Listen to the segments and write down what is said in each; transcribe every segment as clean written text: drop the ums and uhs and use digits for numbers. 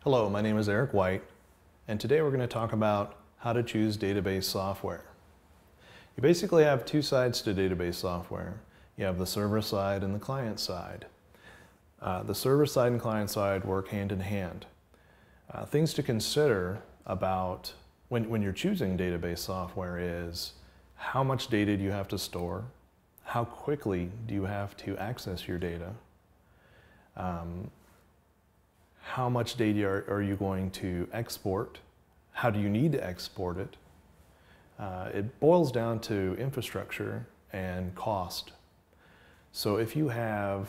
Hello, my name is Eric White, and today we're going to talk about how to choose database software. You basically have two sides to database software. You have the server side and the client side. The server side and client side work hand in hand. Things to consider about when you're choosing database software is how much data do you have to store? How quickly do you have to access your data? How much data are you going to export? How do you need to export it? It boils down to infrastructure and cost. So if you have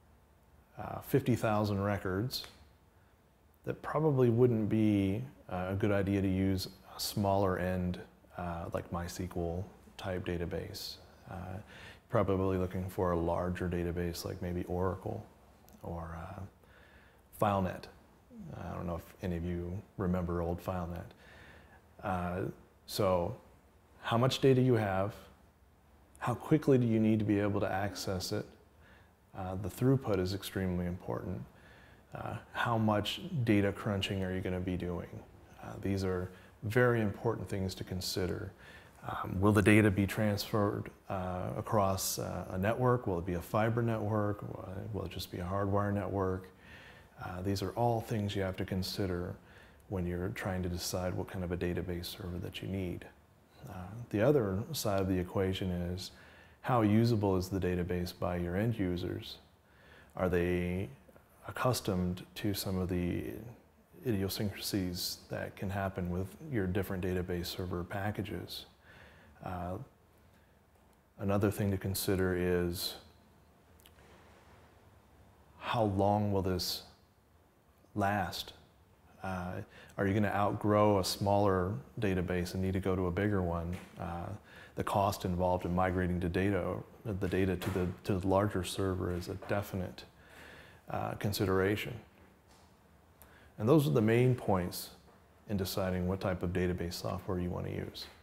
50,000 records, that probably wouldn't be a good idea to use a smaller end like MySQL type database. Probably looking for a larger database like maybe Oracle or FileNet. I don't know if any of you remember old FileNet. So how much data you have, how quickly do you need to be able to access it? The throughput is extremely important. How much data crunching are you going to be doing? These are very important things to consider. Will the data be transferred across a network? Will it be a fiber network? Will it just be a hardwire network? These are all things you have to consider when you're trying to decide what kind of a database server that you need. The other side of the equation is how usable is the database by your end users? Are they accustomed to some of the idiosyncrasies that can happen with your different database server packages? Another thing to consider is how long will this last? Are you going to outgrow a smaller database and need to go to a bigger one? The cost involved in migrating the data to the larger server is a definite consideration. And those are the main points in deciding what type of database software you want to use.